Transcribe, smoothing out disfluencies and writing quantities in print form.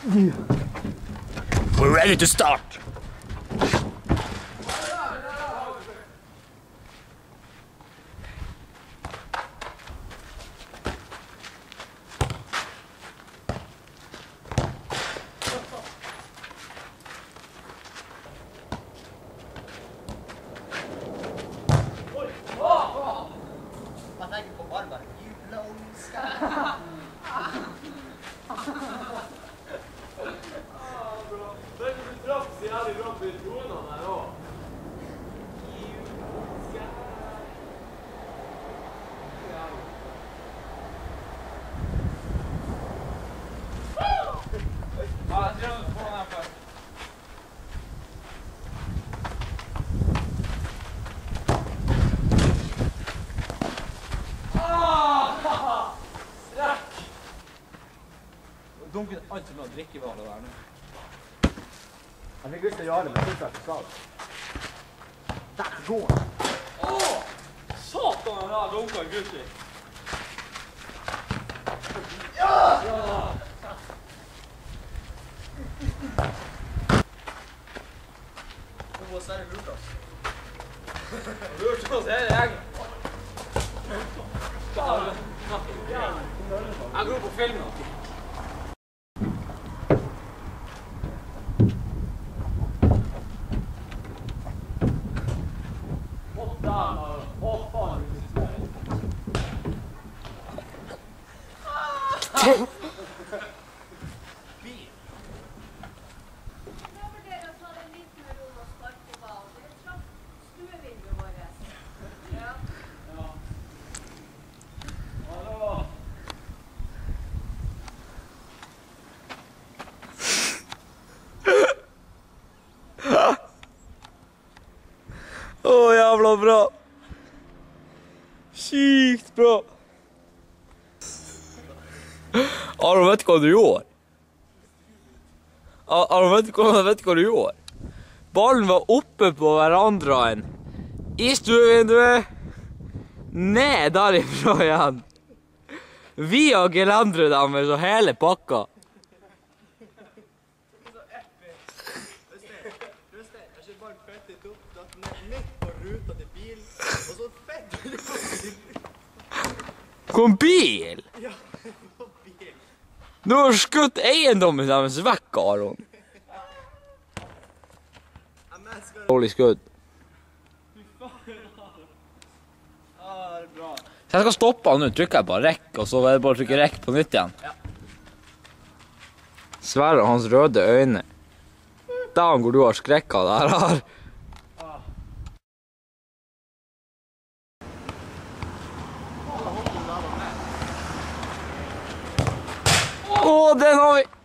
We're ready to start. Dunken alt som å drikke var det der nå. Jeg fikk lyst til å gjøre det, men jeg synes ikke skal. Der går han. Satan, den der dunka i gutt i. Ja! Nå må Sverre lurt oss. Lurt oss hele gjengen. Jeg går på film nå. Åh, jævla bra. Sykt bra. Aron, vet du hva du gjorde? Aron, vet du hva du gjorde? Ballen var oppe på verandraen, i stuevinduet, ned derifra igjen. Via gelenderet deres og hele pakka. Kom bil? Ja, kom bil. Du har skutt eiendommen deres vekk, Aron. Dårlig skudd. Så jeg skal stoppe han nå, trykker jeg på rekk, og så er det bare å trykke rekk på nytt igjen. Sverre og hans røde øyne. Der hvor du har skrekka der her. Åh, den har vi!